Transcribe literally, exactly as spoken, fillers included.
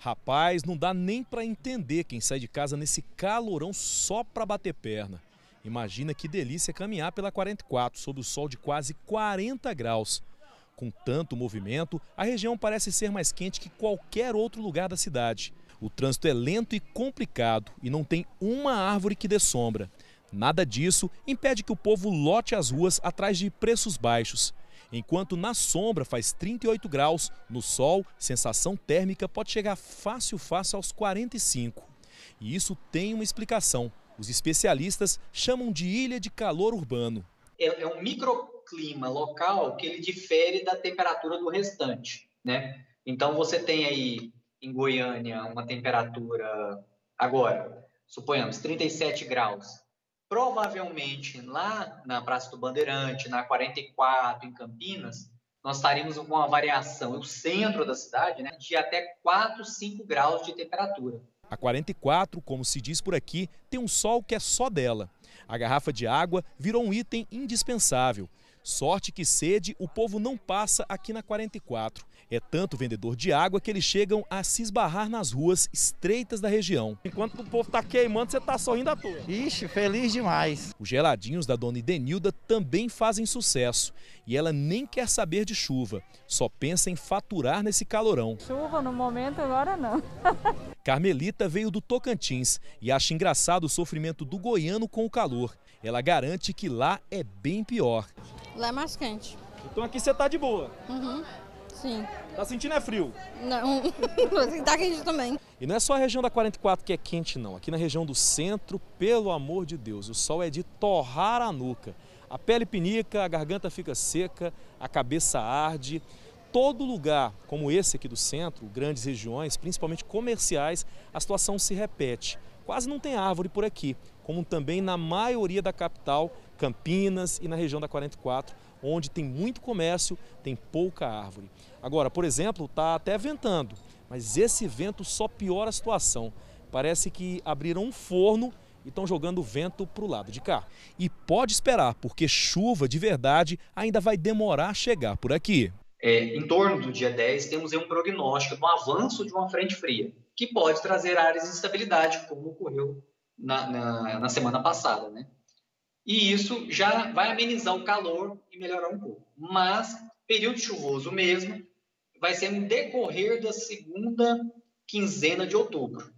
Rapaz, não dá nem para entender quem sai de casa nesse calorão só para bater perna. Imagina que delícia caminhar pela quarenta e quatro sob o sol de quase quarenta graus. Com tanto movimento, a região parece ser mais quente que qualquer outro lugar da cidade. O trânsito é lento e complicado e não tem uma árvore que dê sombra. Nada disso impede que o povo lote as ruas atrás de preços baixos. Enquanto na sombra faz trinta e oito graus, no sol, sensação térmica pode chegar fácil, fácil aos quarenta e cinco. E isso tem uma explicação. Os especialistas chamam de ilha de calor urbano. É, é um microclima local que ele difere da temperatura do restante, né? Então você tem aí em Goiânia uma temperatura agora, suponhamos, trinta e sete graus. Provavelmente lá na Praça do Bandeirante, na quarenta e quatro, em Campinas, nós estaríamos com uma variação no centro da cidade, né, de até quatro, cinco graus de temperatura. A quarenta e quatro, como se diz por aqui, tem um sol que é só dela. A garrafa de água virou um item indispensável. Sorte que sede o povo não passa aqui na quarenta e quatro. É tanto vendedor de água que eles chegam a se esbarrar nas ruas estreitas da região. Enquanto o povo está queimando, você está sorrindo à toa. Ixi, feliz demais. Os geladinhos da dona Idenilda também fazem sucesso. E ela nem quer saber de chuva, só pensa em faturar nesse calorão. Chuva no momento agora não. Carmelita veio do Tocantins e acha engraçado o sofrimento do goiano com o calor. Ela garante que lá é bem pior. Lá é mais quente. Então aqui você tá de boa. Uhum. Sim. Tá sentindo é frio? Não, tá quente também. E não é só a região da quarenta e quatro que é quente não. Aqui na região do centro, pelo amor de Deus, o sol é de torrar a nuca. A pele pinica, a garganta fica seca, a cabeça arde. Todo lugar, como esse aqui do centro, grandes regiões, principalmente comerciais, a situação se repete. Quase não tem árvore por aqui, como também na maioria da capital, Campinas e na região da quarenta e quatro, onde tem muito comércio, tem pouca árvore. Agora, por exemplo, está até ventando, mas esse vento só piora a situação. Parece que abriram um forno e estão jogando o vento para o lado de cá. E pode esperar, porque chuva de verdade ainda vai demorar a chegar por aqui. É, em torno do dia dez, temos aí um prognóstico do avanço de uma frente fria, que pode trazer áreas de instabilidade, como ocorreu na, na, na semana passada, né? E isso já vai amenizar o calor e melhorar um pouco. Mas, período chuvoso mesmo, vai ser no decorrer da segunda quinzena de outubro.